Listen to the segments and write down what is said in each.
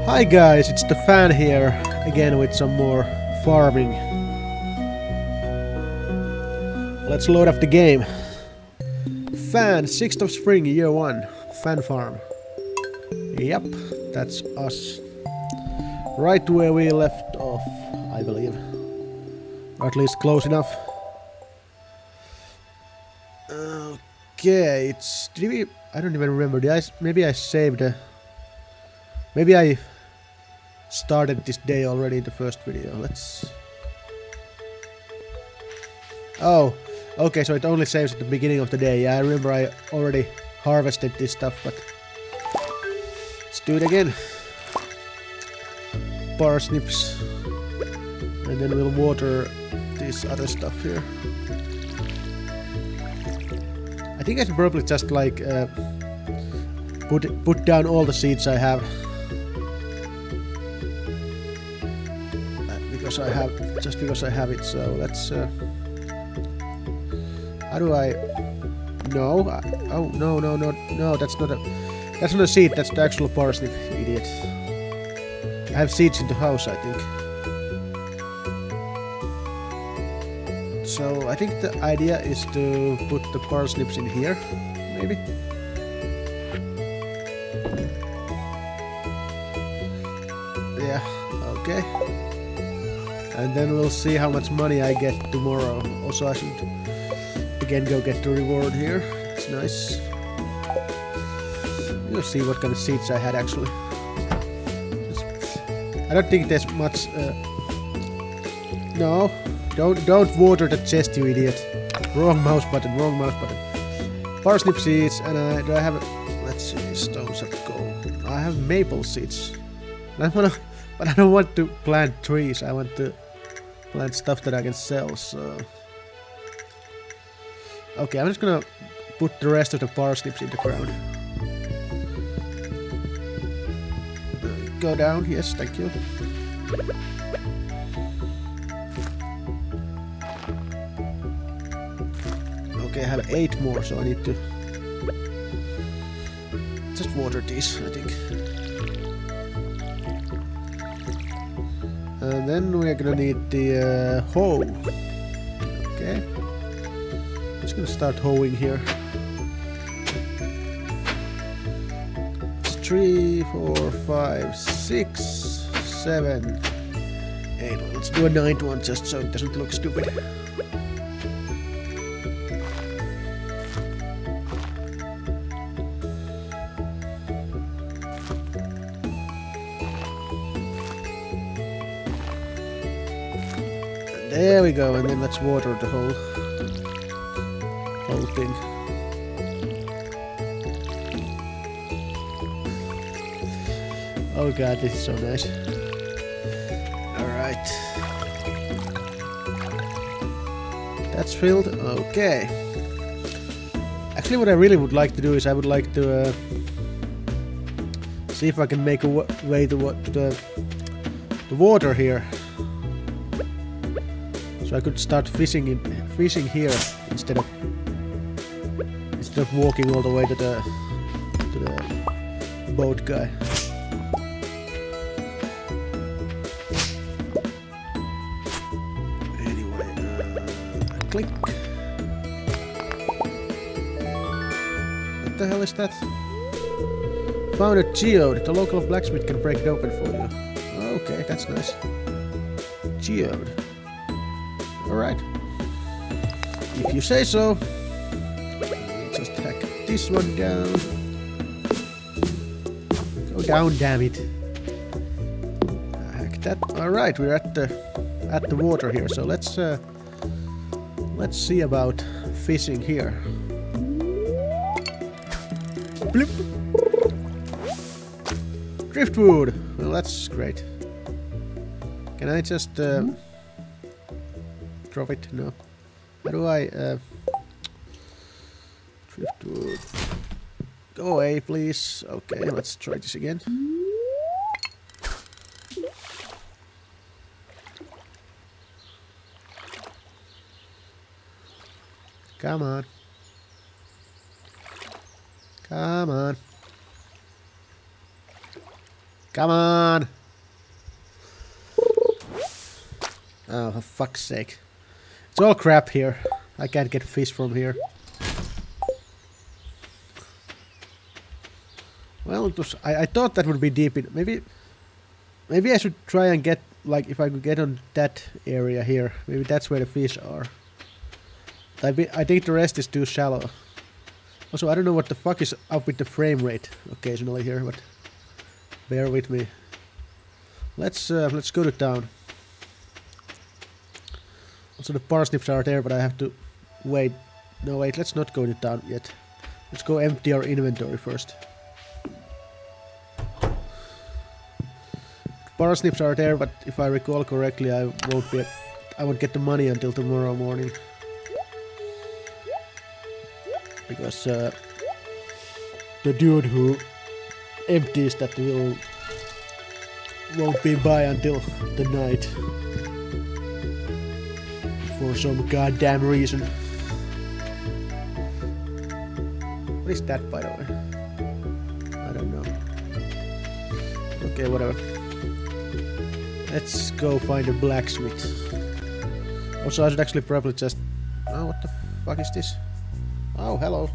Hi guys, it's the Phann here, again with some more farming. Let's load up the game. Phann, 6th of spring, year 1. Phann farm. Yep, that's us. Right where we left off, I believe. Or at least close enough. Okay, it's... Did we... I don't even remember. Maybe I saved... maybe I started this day already in the first video. Let's... Oh, okay, so it only saves at the beginning of the day. Yeah, I remember I already harvested this stuff, but... Let's do it again. Parsnips. And then we'll water this other stuff here. I think I should probably just like put down all the seeds I have. Because I have it, so let's how do I... No, oh no, that's not a seed, that's the actual parsnip, idiot. I have seeds in the house, I think. So I think the idea is to put the parsnips in here, maybe. Yeah, okay. And then we'll see how much money I get tomorrow. Also, I should again go get the reward here. It's nice. We'll see what kind of seeds I had actually. I don't think there's much. No, don't water the chest, you idiot. Wrong mouse button. Wrong mouse button. Parsnip seeds, and do I have? Let's see, stones of gold. I have maple seeds. But I don't want to plant trees. I want to plant stuff that I can sell. So okay, I'm just gonna put the rest of the parsnips in the ground. Go down, yes, thank you. Okay, I have 8 more, so I need to just water these, I think. And then we're gonna need the hoe. Okay. Just gonna start hoeing here. 3, 4, 5, 6, 7, 8. Well, let's do a 9th one just so it doesn't look stupid. And there we go, and then let's water the whole thing. Oh god, this is so nice. Alright. That's filled. Okay. Actually, what I really would like to do is I would like to see if I can make a way to the water here. So I could start fishing here instead of walking all the way to the boat guy. Click. What the hell is that? Found a geode. The local blacksmith can break it open for you. Okay, that's nice. Geode. Alright. If you say so. Just hack this one down. Go down, damn it. Hack that. Alright, we're at the water here, so let's see about fishing here. Bloop. Driftwood! Well, that's great. Can I just drop it? No. How do I driftwood? Go away, please. Okay, let's try this again. Come on. Come on. Come on! Oh, for fuck's sake. It's all crap here. I can't get fish from here. Well, it was, I thought that would be deep in... Maybe I should try and get... Like, if I could get on that area here. Maybe that's where the fish are. I think the rest is too shallow. Also, I don't know what the fuck is up with the frame rate occasionally here, but... Bear with me. Let's go to town. Also, the parsnips are there, but I have to wait. No, wait, let's not go to town yet. Let's go empty our inventory first. Parsnips are there, but if I recall correctly, I won't get the money until tomorrow morning. Because the dude who empties that won't be by until the night. For some goddamn reason. What is that, by the way? I don't know. Okay, whatever. Let's go find a blacksmith. Also, I should actually probably just... Oh, what the fuck is this? Oh, hello.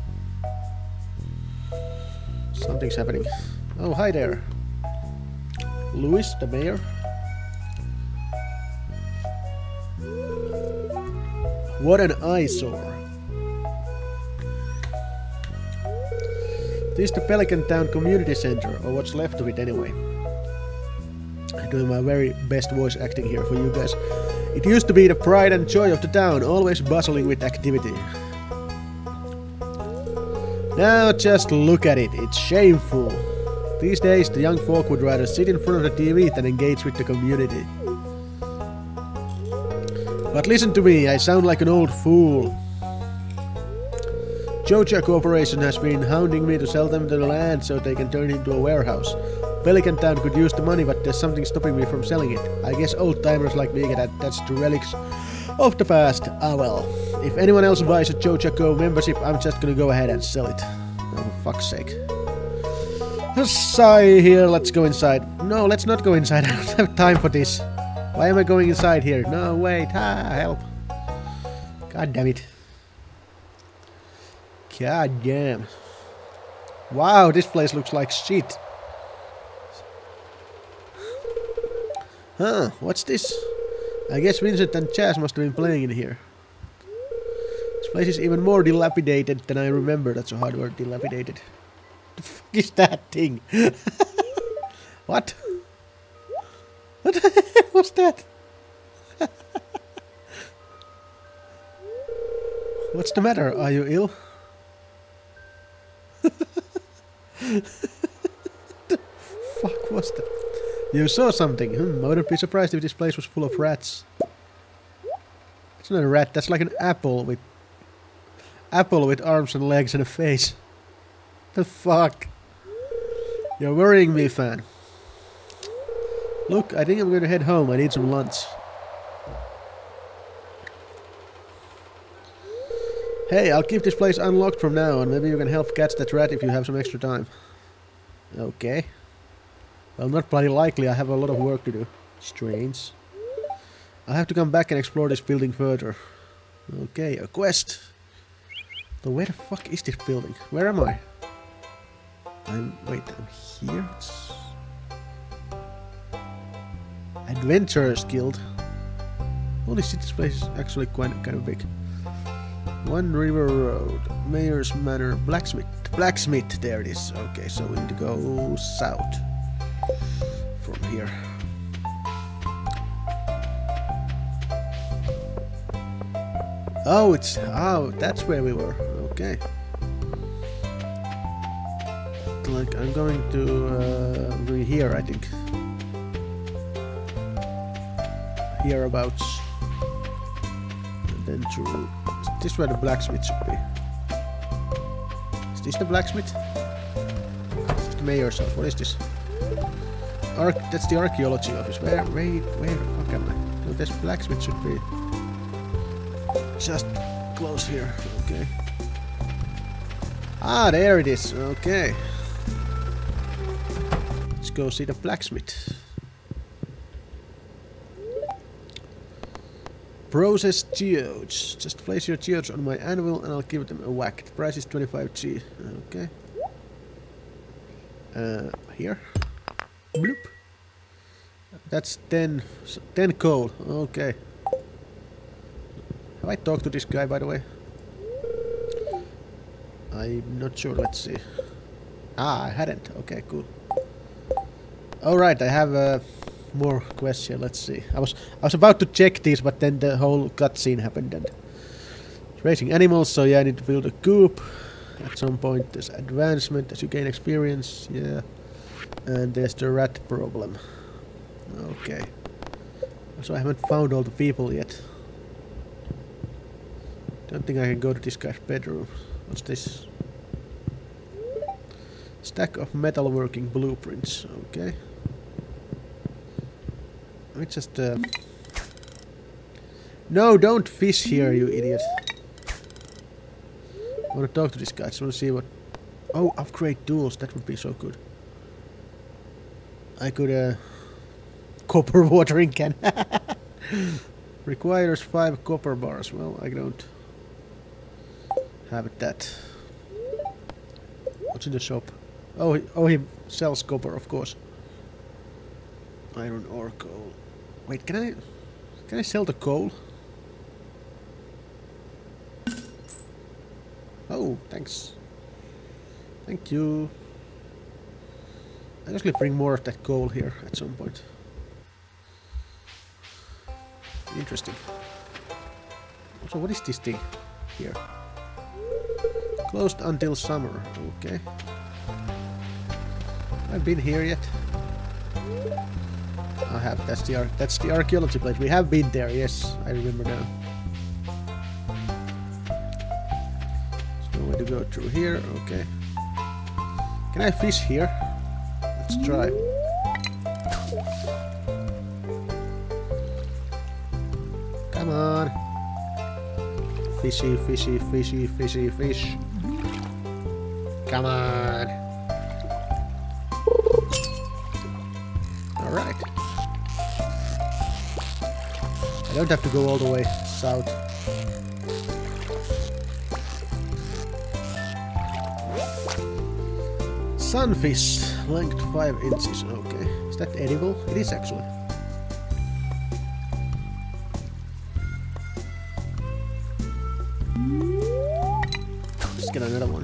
Something's happening. Oh, hi there. Louis, the mayor. What an eyesore. This is the Pelican Town Community Center, or what's left of it anyway. I'm doing my very best voice acting here for you guys. It used to be the pride and joy of the town, always bustling with activity. Now just look at it, it's shameful. These days the young folk would rather sit in front of the TV than engage with the community. But listen to me, I sound like an old fool. Joja Corporation has been hounding me to sell them the land so they can turn it into a warehouse. Pelican Town could use the money, but there's something stopping me from selling it. I guess old-timers like me get attached to relics of the past. Ah well, if anyone else buys a Joja Co membership, I'm just gonna go ahead and sell it. Oh, for fuck's sake. Sigh here, let's go inside. No, let's not go inside, I don't have time for this. Why am I going inside here? No, wait, help. God damn it. God damn. Wow, this place looks like shit. Huh, what's this? I guess Vincent and Chaz must have been playing in here. This place is even more dilapidated than I remember. That's a hard word, dilapidated. The fuck is that thing? What? What the hell was that? What's the matter? Are you ill? The fuck was that? You saw something. I wouldn't be surprised if this place was full of rats. It's not a rat, that's like an apple with arms and legs and a face. The fuck? You're worrying me, Phann. Look, I think I'm going to head home. I need some lunch. Hey, I'll keep this place unlocked from now on. Maybe you can help catch that rat if you have some extra time. Okay. Well, not bloody likely. I have a lot of work to do. Strange. I have to come back and explore this building further. Okay, a quest. So where the fuck is this building? Where am I? Wait, I'm here? Adventurers Guild. Holy shit, this place is actually kind of big. One River Road, Mayor's Manor, Blacksmith. Blacksmith, there it is. Okay, so we need to go south from here. Oh, that's where we were. Okay. Like I'm going to here, I think. Hereabouts. And then through. This is where the blacksmith should be. Is this the blacksmith? This is the mayor's house. What is this? That's the archaeology office. Where the fuck am I? No, this blacksmith should be just close here. Okay. Ah, there it is. Okay. Let's Let's go see the blacksmith. Process geodes. Just place your geodes on my anvil and I'll give them a whack. The price is 25G. Okay. Here. Bloop. That's 10 coal. Okay. Have I talked to this guy, by the way? I'm not sure. Let's see. Ah, I hadn't. Okay, cool. Alright, I have more questions. Let's see. I was about to check these, but then the whole cutscene happened and raising animals, so yeah, I need to build a coop. At some point there's advancement as you gain experience, yeah. And there's the rat problem. Okay. So I haven't found all the people yet. Don't think I can go to this guy's bedroom. What's this? Stack of metalworking blueprints, okay. Let me just No, don't fish here, you idiot. I want to talk to this guy, just want to see what... Oh, upgrade tools, that would be so good. I could copper watering can. Requires 5 copper bars. Well, I don't have that. What's in the shop? Oh, he sells copper, of course. Iron ore coal. Wait, can I sell the coal? Oh, thanks. Thank you. I'll actually bring more of that coal here at some point. Interesting. Also, what is this thing here? Closed until summer. Okay. I've been here yet. I have. That's the archaeology place. We have been there. Yes, I remember now. There's no way to go through here. Okay. Can I fish here? Let's try. Come on. Fishy, fishy, fishy, fishy, fish. Come on. Alright. I don't have to go all the way south. Sunfish, length 5 inches. Okay. Is that edible? It is actually. Let's get another one.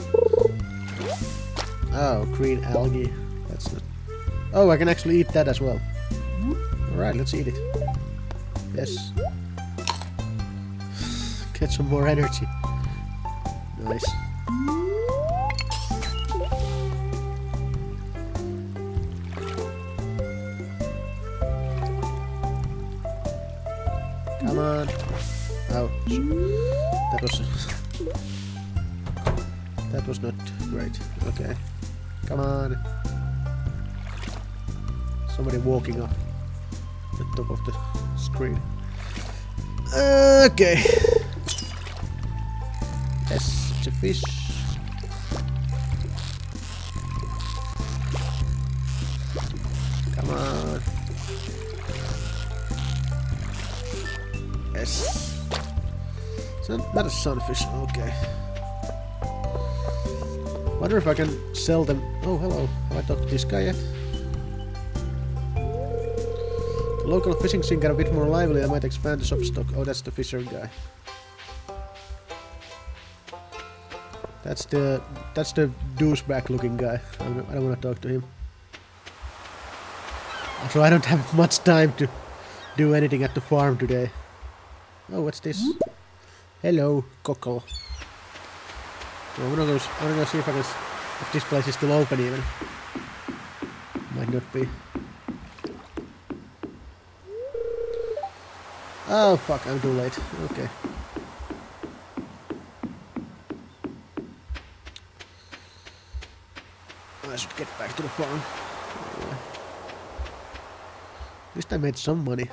Oh, green algae. That's not... Oh, I can actually eat that as well. Alright, let's eat it. Yes. Get some more energy. Nice. Come on. Ouch. That was not great. Okay. Come on. Somebody walking up the top of the screen. Okay. Yes, it's a fish. Come on. Yes. It's not a sunfish. Okay. Wonder if I can sell them. Oh, hello. Have I talked to this guy yet? The local fishing scene got a bit more lively. I might expand the shop stock. Oh, that's the fisher guy. That's the douchebag looking guy. I don't want to talk to him. So I don't have much time to do anything at the farm today. Oh, what's this? Hello, cockle. So I wanna go see if this place is still open even. Might not be. Oh fuck, I'm too late. Okay. I should get back to the farm. Anyway. At least I made some money.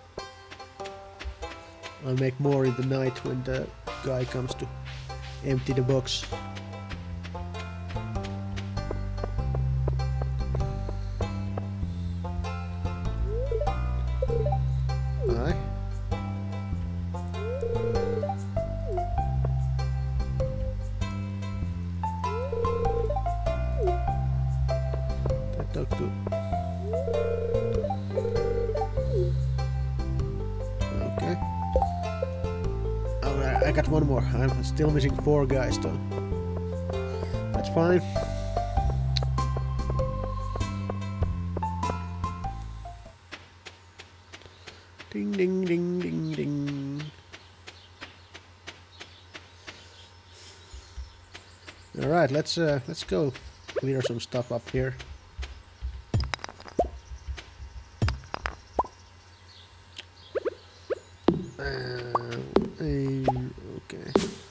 I'll make more in the night when the guy comes to empty the box. so good. Okay. Oh, I got one more. I'm still missing 4 guys though. That's fine. Ding ding ding ding ding. All right, let's go clear some stuff up here. Okay.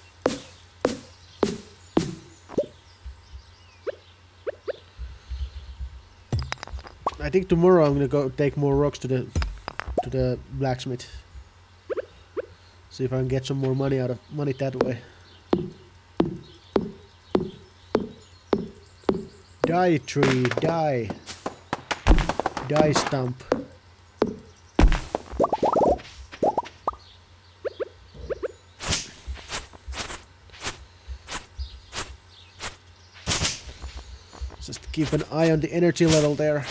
I think tomorrow I'm gonna go take more rocks to the blacksmith. See if I can get some more money that way. Die tree, die. Die stump. Just keep an eye on the energy level there.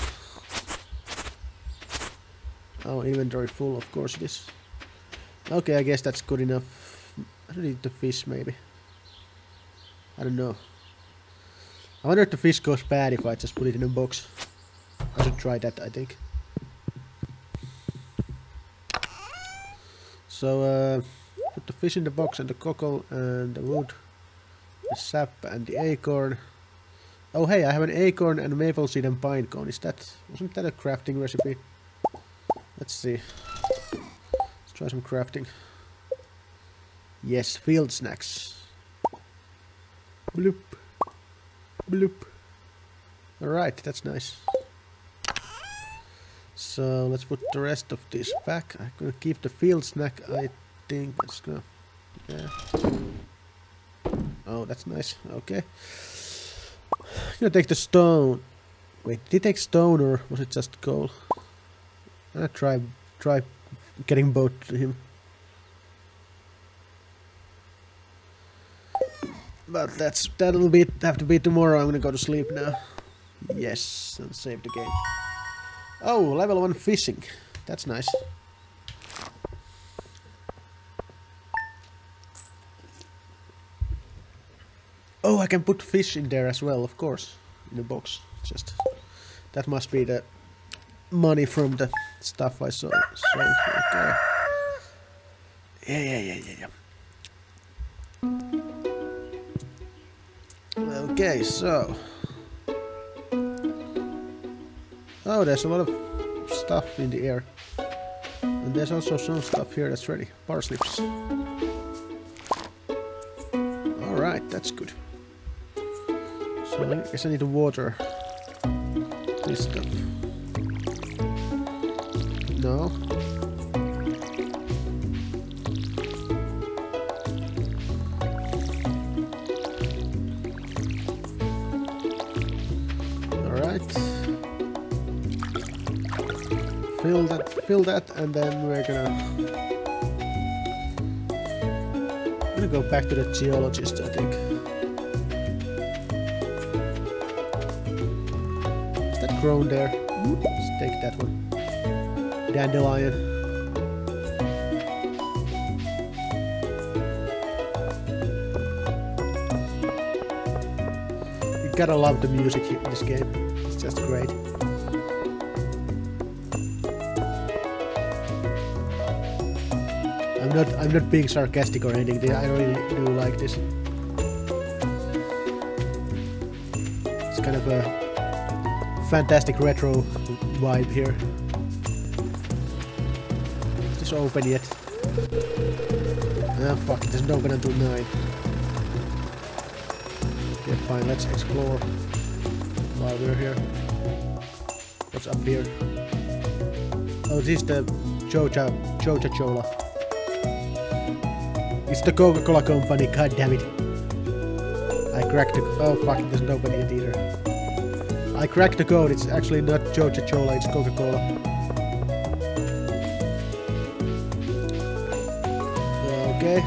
Oh, inventory full, of course it is. Okay, I guess that's good enough. I don't need the fish, maybe. I don't know. I wonder if the fish goes bad if I just put it in a box. I should try that, I think. So, put the fish in the box and the cockle and the wood, the sap and the acorn. Oh hey, I have an acorn and a maple seed and pine cone. Wasn't that a crafting recipe? Let's see. Let's try some crafting. Yes, field snacks. Bloop. Bloop. Alright, that's nice. So let's put the rest of this back. I'm gonna keep the field snack, I think. Let's go. Yeah. Oh, that's nice. Okay. I'm gonna take the stone. Wait, did he take stone or was it just coal? I'm gonna try getting both to him. But that'll have to be tomorrow. I'm gonna go to sleep now. Yes, and save the game. Oh, level 1 fishing. That's nice. Oh, I can put fish in there as well, of course, in the box. Just that must be the money from the stuff I sold. So, okay. Yeah. Okay, so. Oh, there's a lot of stuff in the air. And there's also some stuff here that's ready. Parsnips. Alright, that's good. So I guess I need to water this stuff. No. Alright. Fill that, and then we're gonna go back to the geologist, I think. Is that grown there? Let's take that one. Dandelion. You gotta love the music in this game. It's just great. I'm not being sarcastic or anything. I really do like this. It's kind of a fantastic retro vibe here. Is this open yet? Ah, fuck, it doesn't open until 9. Okay, fine, let's explore while we're here. What's up here? Oh, this is the Chola. It's the Coca-Cola company, god damn it. I cracked the... Oh fuck, it doesn't open it either. I cracked the code, it's actually not Chola, it's Coca-Cola. Okay.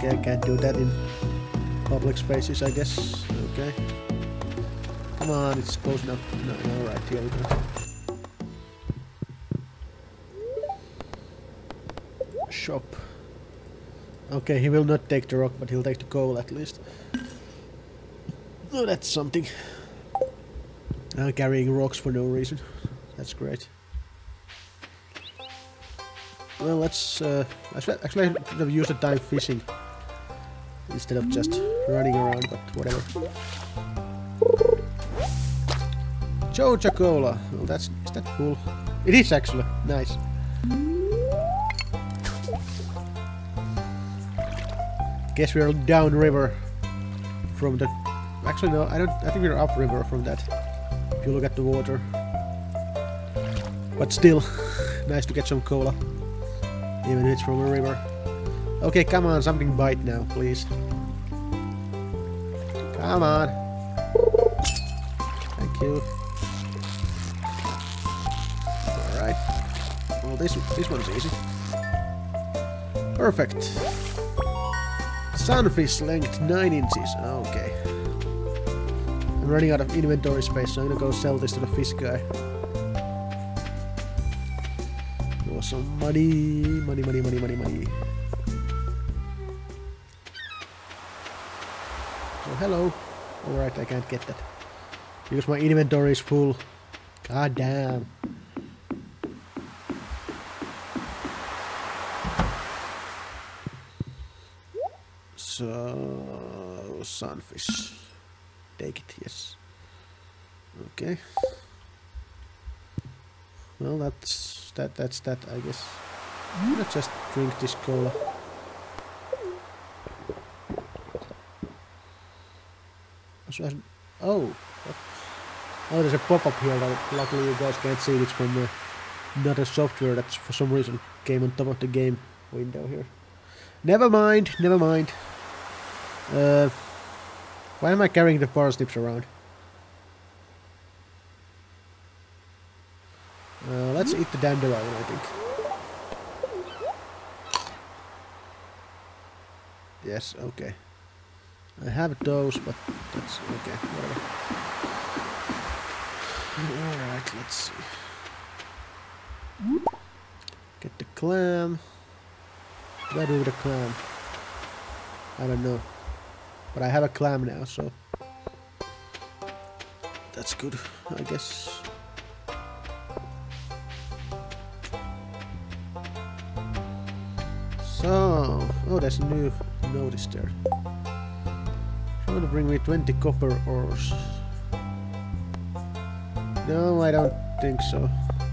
Okay, I can't do that in public spaces, I guess. Okay. Come on, it's close enough. No, right, here we go. Shop. Okay, he will not take the rock, but he'll take the coal at least. Oh, that's something. Carrying rocks for no reason. That's great. Well, let's actually I should have used the time fishing instead of just running around, but whatever. Joja Cola. Well, is that full? It is actually. Nice. Guess we're downriver from the. Actually, no. I think we're upriver from that. If you look at the water. But still, nice to get some cola. Even if it's from a river. Okay, come on, something bite now, please. Come on. Thank you. Alright. Well, this one's easy. Perfect. Sunfish length 9 inches. Okay. I'm running out of inventory space, so I'm gonna go sell this to the fish guy. For some money. Money. Oh, hello. Alright, I can't get that. Because my inventory is full. God damn. So, sunfish. Take it, yes. Okay. Well, that's that, I guess. I'm gonna just drink this cola. Oh, there's a pop-up here that luckily you guys can't see. It's from another software that for some reason came on top of the game window here. Never mind. Why am I carrying the parsnips around? Let's eat the dandelion, I think. Yes, okay. I have those, but that's okay, whatever. Alright, let's see. Get the clam. What do I do with the clam? I don't know. But I have a clam now, so that's good, I guess. So, oh, there's a new notice there. Trying to bring me 20 copper ores. No, I don't think so.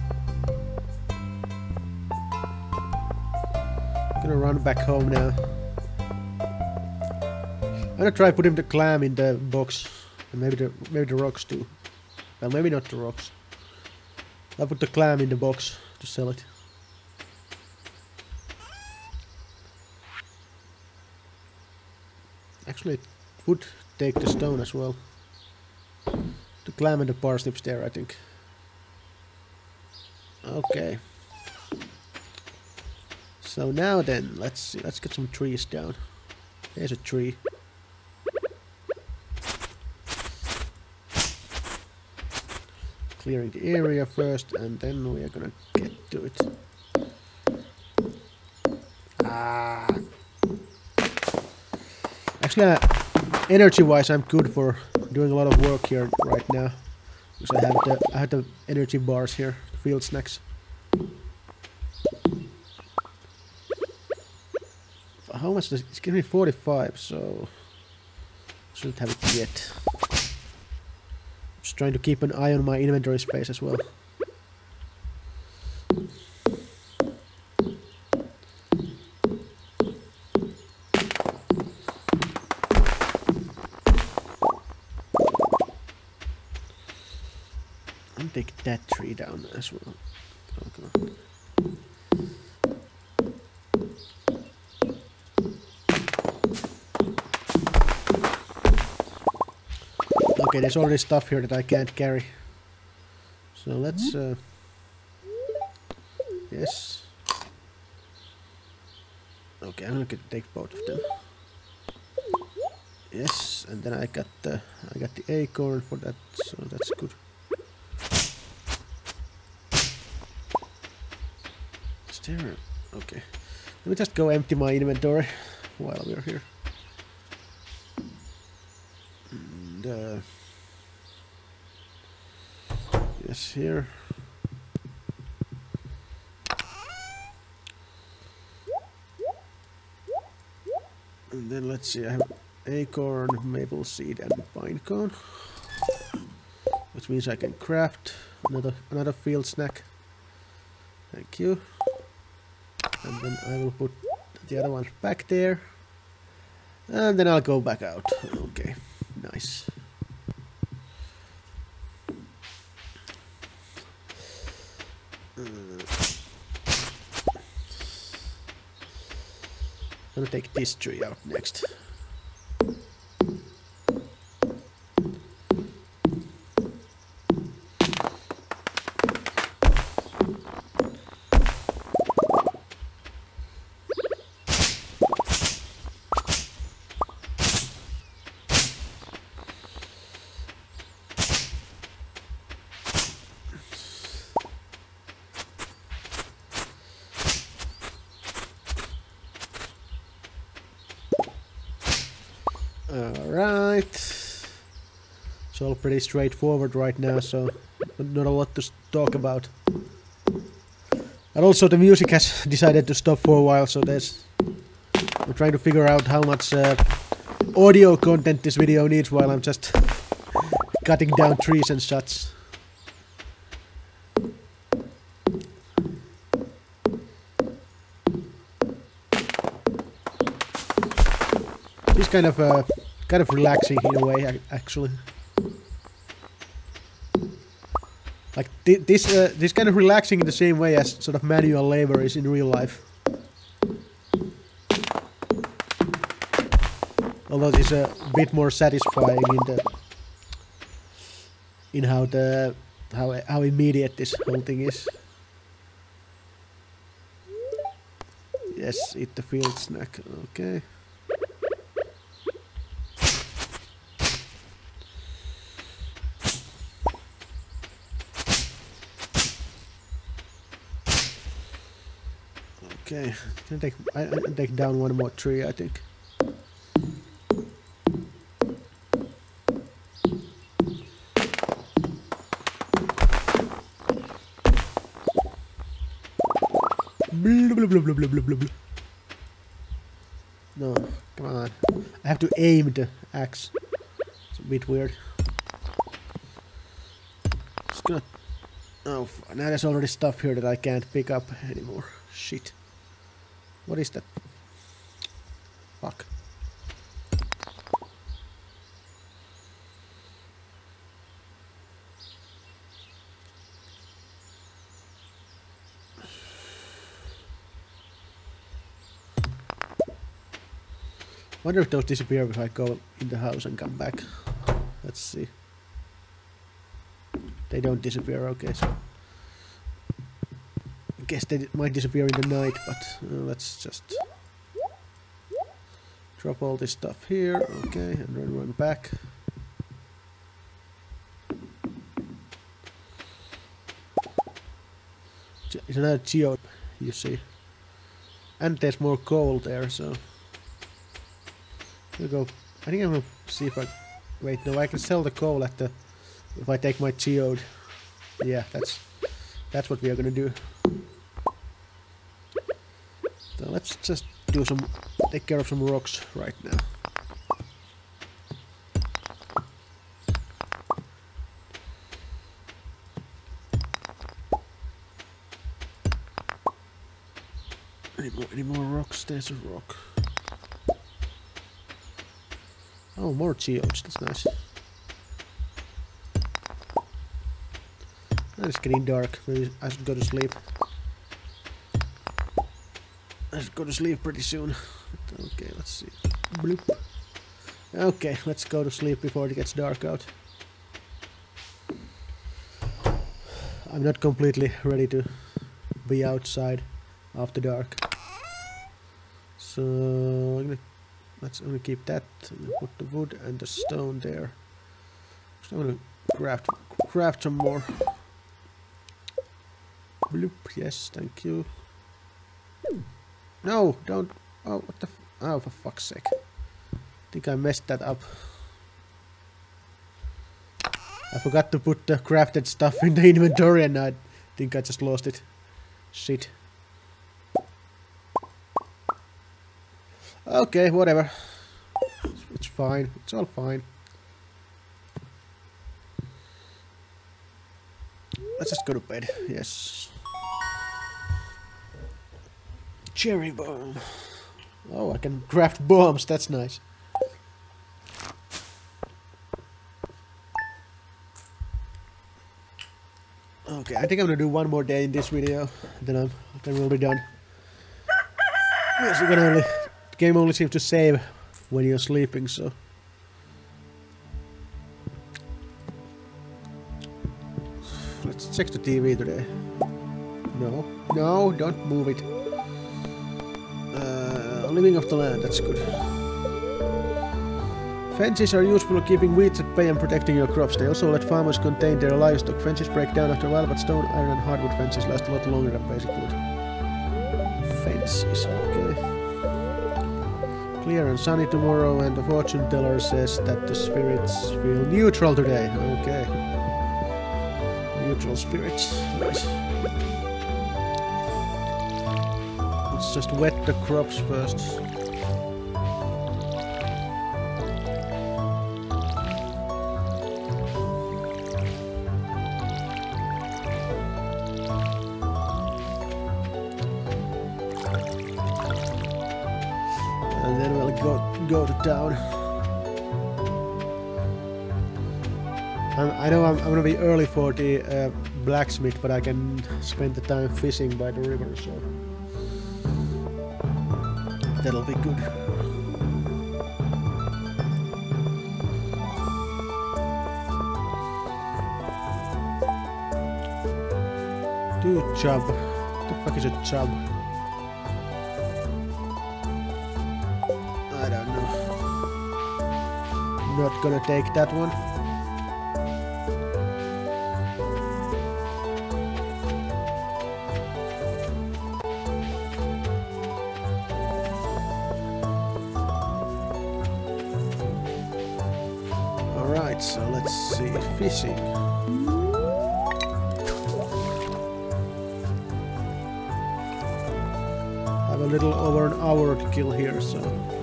Gonna run back home now. I'm gonna try putting the clam in the box, and maybe the rocks too. Well, maybe not the rocks. I'll put the clam in the box to sell it. Actually, it would take the stone as well. The clam and the parsnips there, I think. Okay. So now then, let's see. Let's get some trees down. There's a tree. Clearing the area first, and then we are gonna get to it. Actually, energy-wise, I'm good for doing a lot of work here right now, because I have the energy bars here, field snacks. How much does it's giving me 45, so shouldn't have it yet. Just trying to keep an eye on my inventory space as well. I'll take that tree down as well. Oh, come on. Okay, there's already stuff here that I can't carry. So let's yes. Okay, I'm gonna take both of them. Yes, and then I got the acorn for that, so that's good. Is there? Okay. Let me just go empty my inventory while we're here. And yes, here. And then let's see, I have acorn, maple seed, and pine cone, which means I can craft another field snack. Thank you. And then I will put the other ones back there, and then I'll go back out. Okay, nice. I'm gonna take this tree out next. Alright. It's all pretty straightforward right now, so not a lot to talk about. And also the music has decided to stop for a while, so I'm trying to figure out how much audio content this video needs while I'm just cutting down trees and such. It's kind of relaxing in a way, actually. Like this kind of relaxing in the same way as sort of manual labor is in real life. Although it's a bit more satisfying in how immediate this whole thing is. Yes, eat the field snack. Okay. Okay, I'll take down one more tree, I think. Blah, blah, blah, blah, blah, blah, blah. No, come on. I have to aim the axe. It's a bit weird. Just gonna... Oh, now there's already stuff here that I can't pick up anymore. Shit. What is that? Fuck. Wonder if those disappear if I go in the house and come back. Let's see. They don't disappear, okay, so... I guess they might disappear in the night, but let's just... drop all this stuff here, okay, and then run back. It's another geode, you see. And there's more coal there, so... We'll go. I think I'm gonna see if I... Wait, no, I can sell the coal at the... If I take my geode. Yeah, that's what we are gonna do. So let's just do take care of some rocks right now. Any more rocks? There's a rock. Oh, more geodes, that's nice. And it's getting dark, maybe I should go to sleep. I should go to sleep pretty soon. Okay, let's see. Bloop. Okay, let's go to sleep before it gets dark out. I'm not completely ready to be outside after dark. So I'm gonna Let's only keep that. And put the wood and the stone there. So I'm gonna craft some more. Bloop, yes, thank you. No, don't. Oh, what the? Oh, for fuck's sake! I think I messed that up. I forgot to put the crafted stuff in the inventory, and I think I just lost it. Shit. Okay, whatever. It's fine. It's all fine. Let's just go to bed. Yes. Cherry bomb. Oh, I can craft bombs. That's nice. Okay, I think I'm gonna do one more day in this video, then we'll be done. Yes, the game only seems to save when you're sleeping, so. Let's check the TV today. No, don't move it. Living off the land, that's good. Fences are useful for keeping weeds at bay and protecting your crops. They also let farmers contain their livestock. Fences break down after a while, but stone, iron and hardwood fences last a lot longer than basic wood. Fences, okay. Clear and sunny tomorrow, and the fortune teller says that the spirits feel neutral today. Okay. Neutral spirits, nice. Let's just wet the crops first. And then we'll go to town. I know I'm gonna be early for the blacksmith, but I can spend the time fishing by the river, so that'll be good. Do chub. What the fuck is a chub? I don't know. Not gonna take that one. Alright, so let's see. Fishing. Have a little over an hour to kill here, so.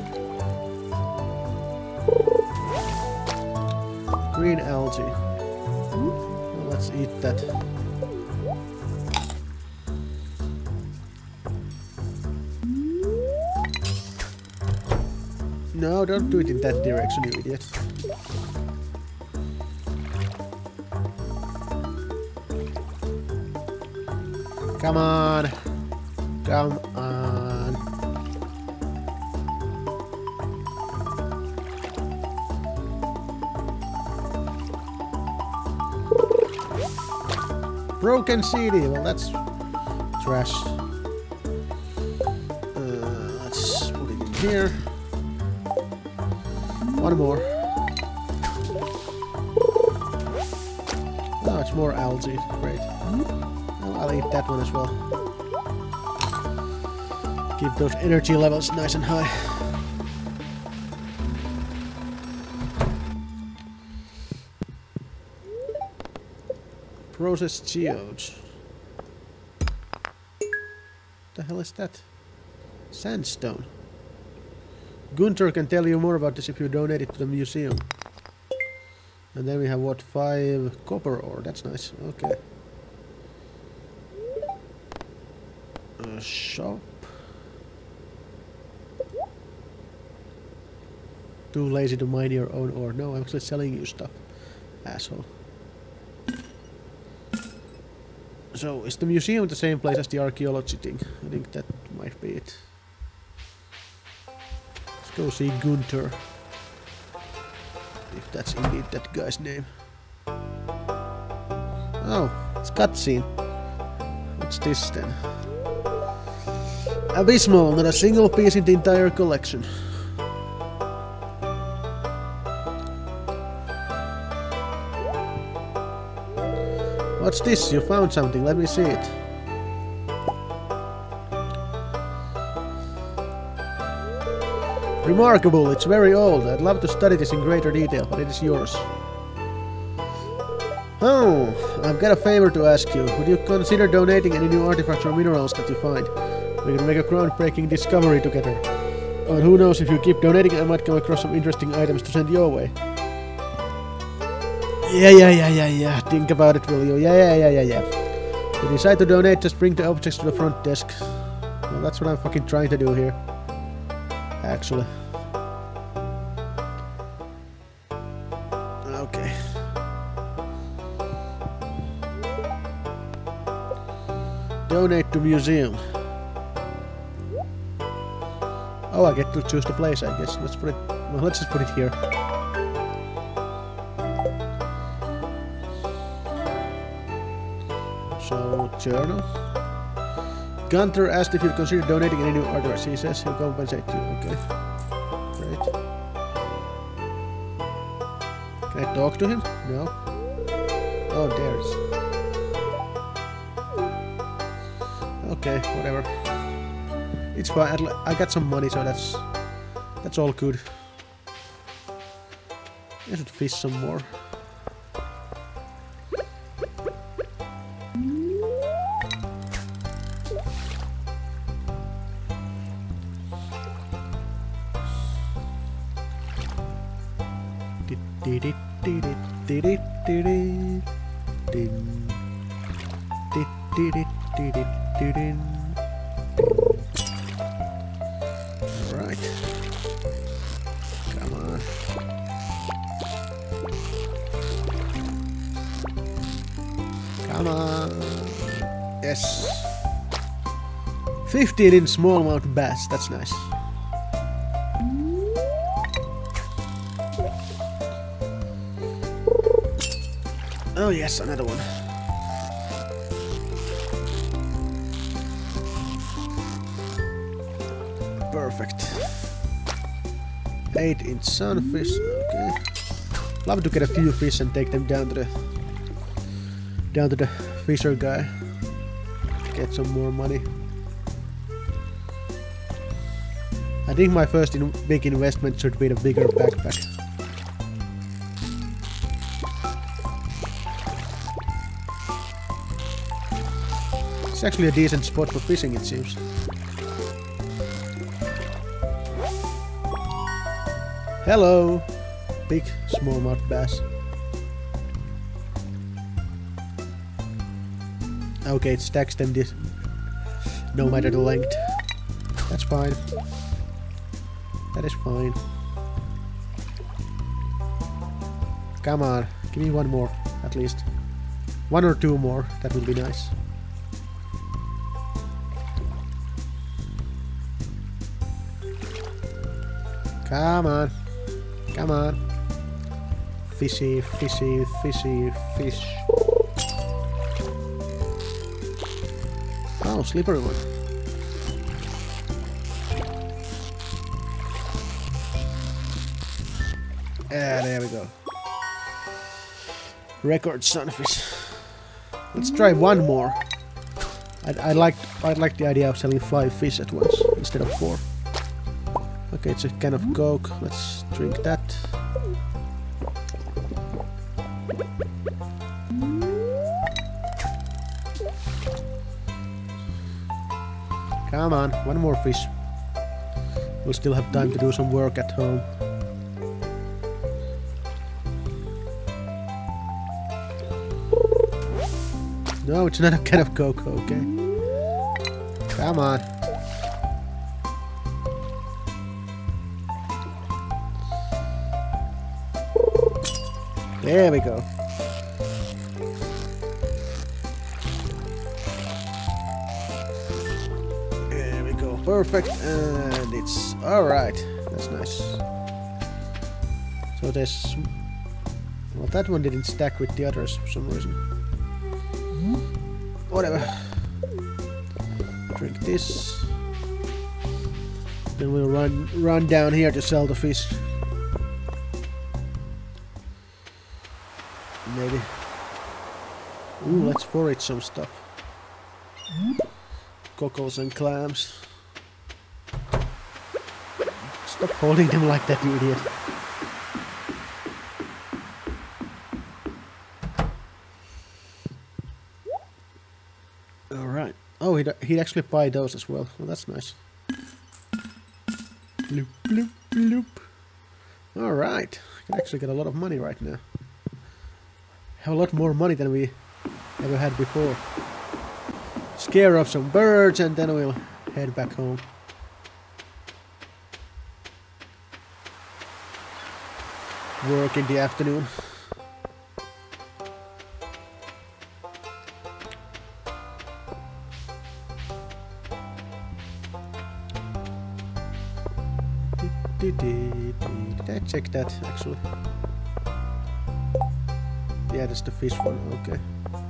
Green algae. Well, let's eat that. No, don't do it in that direction, you idiot. Come on. Come on. Broken CD. Well, that's trash. Let's put it in here. One more. Oh, it's more algae. Great. Well, I'll eat that one as well. Keep those energy levels nice and high. Processed geodes. What the hell is that? Sandstone. Gunther can tell you more about this if you donate it to the museum. And then we have what? 5 copper ore. That's nice. Okay. A shop. Too lazy to mine your own ore. No, I'm actually selling you stuff. Asshole. So, is the museum the same place as the archaeology thing? I think that might be it. Let's go see Gunther. If that's indeed that guy's name. Oh, it's cutscene. What's this then? Abysmal, not a single piece in the entire collection. What's this? You found something. Let me see it. Remarkable. It's very old. I'd love to study this in greater detail, but it is yours. Oh, I've got a favor to ask you. Would you consider donating any new artifacts or minerals that you find? We can make a groundbreaking discovery together. And who knows, if you keep donating, I might come across some interesting items to send your way. Yeah. Think about it, will you? Yeah. If you decide to donate, just bring the objects to the front desk. Well, that's what I'm fucking trying to do here. Actually. Okay. Donate to museum. Oh, I get to choose the place, I guess. Let's put it... Well, let's just put it here. So, journal. Gunther asked if you'd consider donating any new artworks. He says he'll compensate you. Okay. Great. Can I talk to him? No. Oh, there's. Okay, whatever. It's fine. I got some money, so that's all good. I should fish some more. Alright. Come on. Come on. Yes. 15 in smallmouth bass. That's nice. Oh yes, another one. Perfect. 8-inch sunfish. Okay. Love to get a few fish and take them down to the fisher guy. Get some more money. I think my first big investment should be the bigger backpack. It's actually a decent spot for fishing, it seems. Hello! Big smallmouth bass. Okay, it stacks them this no matter the length. That's fine. That is fine. Come on, give me one more, at least. One or two more, that would be nice. Come on. Come on. Fishy, fishy, fishy, fish. Oh, slippery one. Ah, there we go. Record sunfish. Let's try one more. I'd like the idea of selling 5 fish at once instead of 4. Okay, it's a can of Coke. Let's drink that. Come on, one more fish. We'll still have time to do some work at home. No, it's not a can of Coke, okay. Come on. There we go. There we go. Perfect. And it's alright. That's nice. So there's... Well, that one didn't stack with the others for some reason. Whatever. Drink this. Then we'll run down here to sell the fish. Maybe. Ooh, let's forage some stuff. Cockles and clams. Stop holding them like that, you idiot. Alright. Oh, he'd actually buy those as well. Well, that's nice. Bloop, bloop, bloop. Alright. I can actually get a lot of money right now. Have a lot more money than we ever had before. Scare off some birds and then we'll head back home. Work in the afternoon. Did I check that actually? Yeah, that's the fish one, okay.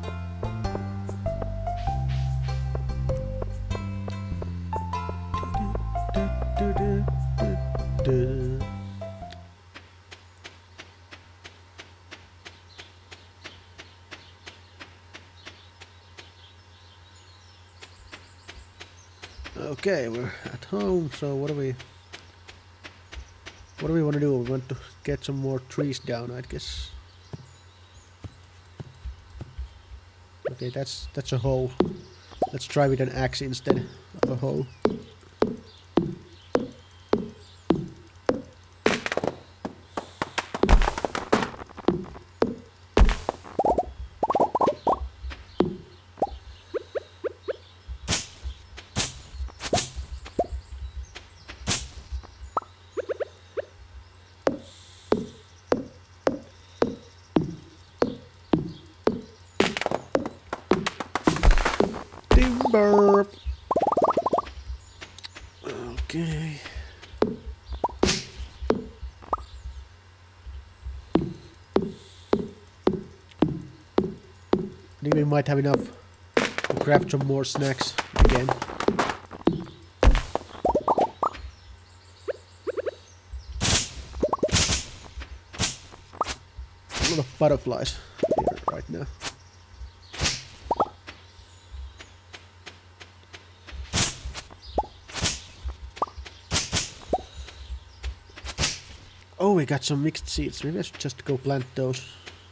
Okay, we're at home, so what do we want to do? We want to get some more trees down, I guess. Okay, that's a hoe. Let's try with an axe instead of a hoe. Burp. Okay. I think we might have enough to craft some more snacks again. A lot of butterflies here right now. Oh, we got some mixed seeds. Maybe I should just go plant those.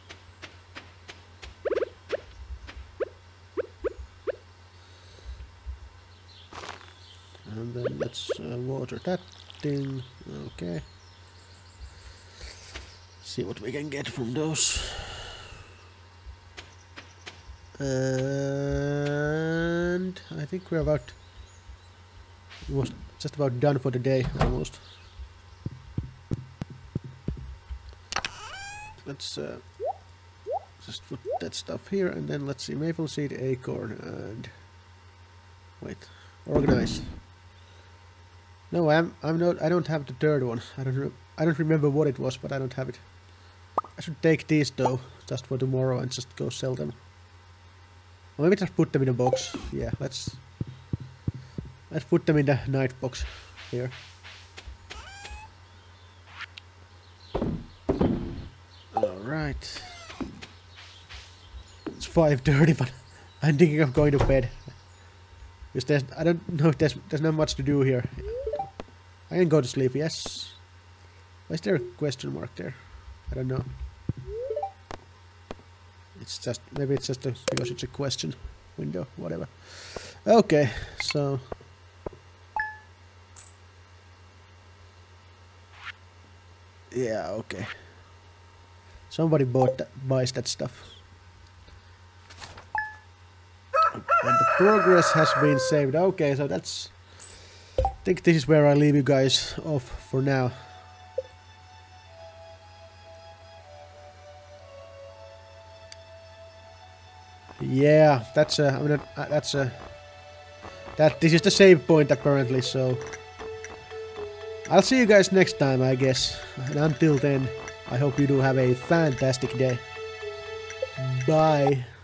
And then let's water that thing. Okay. See what we can get from those. And I think we're about... It was just about done for the day, almost. Let's just put that stuff here, and then let's see, maple seed, acorn, and wait, organize. No, I'm not. I don't have the third one. I don't remember what it was, but I don't have it. I should take these though, just for tomorrow, and just go sell them. Or maybe just put them in a box. Yeah, let's put them in the night box here. Right. It's 5:30, but I'm thinking of going to bed. Because I don't know, there's not much to do here. I can go to sleep, yes. Why is there a question mark there? I don't know. It's just, maybe it's just because it's a question window, whatever. Okay, so... Yeah, okay. Somebody buys that stuff. And the progress has been saved. Okay, so that's... I think this is where I leave you guys off for now. Yeah, that's a... I mean, that's a... This is the save point apparently, so... I'll see you guys next time, I guess. And until then... I hope you do have a fantastic day. Bye.